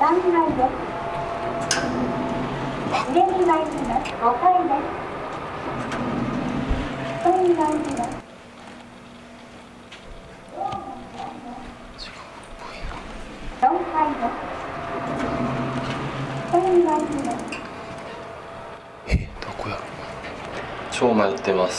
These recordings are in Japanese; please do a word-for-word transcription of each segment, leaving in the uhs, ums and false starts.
さんがいです。上に参ります。ごかいです。下に参ります。よんかいです。下に参ります。 え、どこやろ。超迷ってます。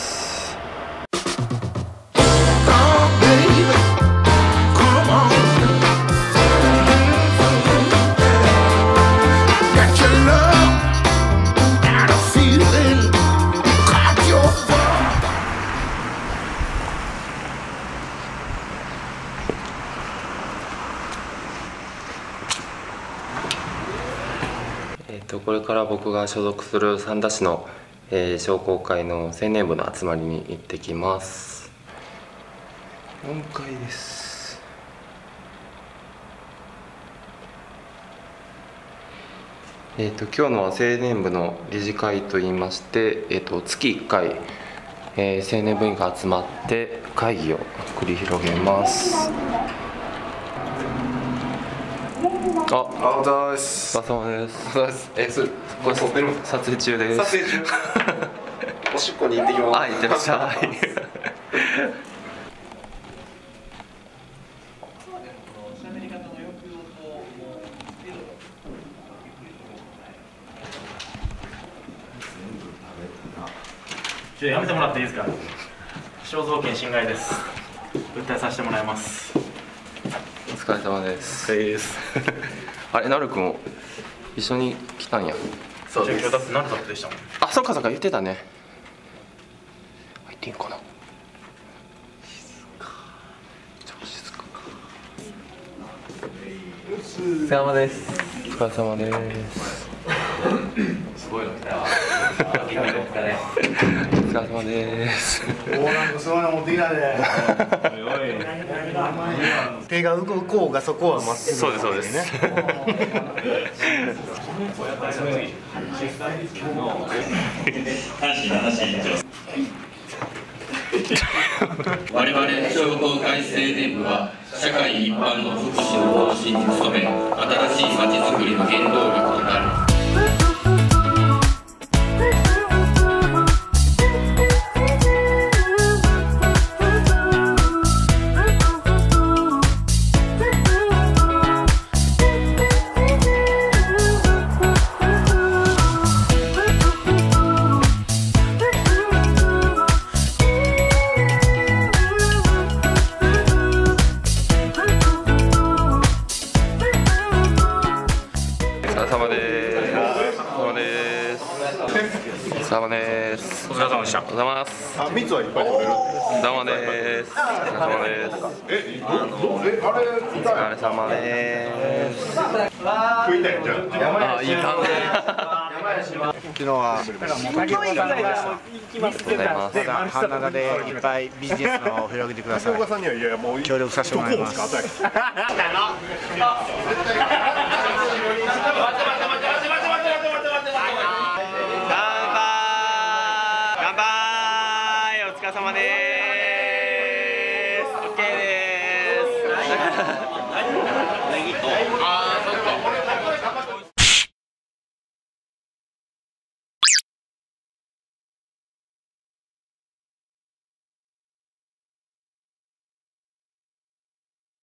えっとこれから僕が所属する三田市の、えー、商工会の青年部の集まりに行ってきます。よんかいです。えっと今日のは青年部の理事会といいまして、えっと月いっかい、えー、青年部員が集まって会議を繰り広げます。あ、お疲れ様です。お疲れ様です。お疲れ様です。え、それ、これ撮ってる？撮影中です。撮影中。おしっこに行ってきます。はい、行ってらっしゃい。 ちょっとやめてもらっていいですか。肖像権侵害です。訴えさせてもらいます。 お疲れ様です。 お疲れです。 あれ、なるくん一緒に来たんや。 そうです。今日だってなるだってでしたもん。 あ、そっかそっか、言ってたね。入っていいんかな。静か。超静か。お疲れ様です。お疲れ様です。 すごいの来た。お疲れ様です。 おお、なんかすごいの持ってきたで。手が動こうがそこはまっすぐ。 そうですそうです。 我々商工会青年部は社会一般の福祉の方針に努め、新しいまちづくりの原動力となる。 お疲れ様です。 お疲れ様でした。 お疲れ様です。 あ、蜜はいっぱい食べる。 お疲れ様です。お疲れ様です。 え、ど、え、あれ、 お疲れ様です。 食いたいじゃん。 あ、いい感じ。 昨日は先ほどありがとうございます。また半長でいっぱいビジネスのを広げてください。協力させてもらいます。 乾杯。お疲れ様です。